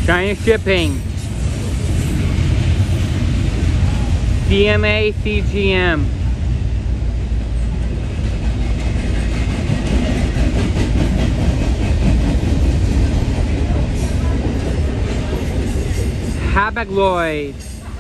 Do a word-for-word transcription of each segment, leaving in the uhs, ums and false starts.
China shipping. C M A C G M. Hapag-Lloyd.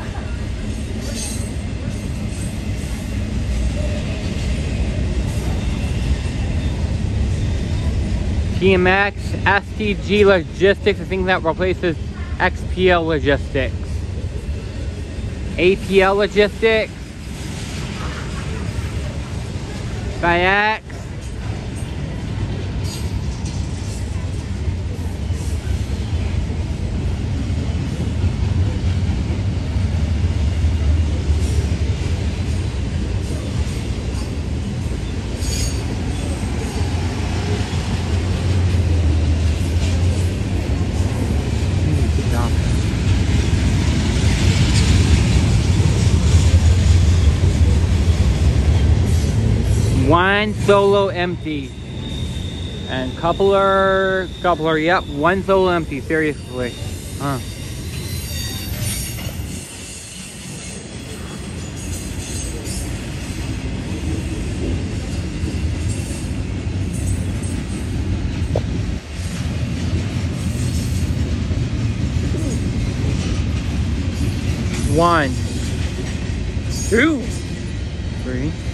T M X, S T G Logistics, I think that replaces X P L Logistics. A P L Logistics. By X. One solo empty. And coupler, coupler, yep, one solo empty, seriously. Huh. One, two, three.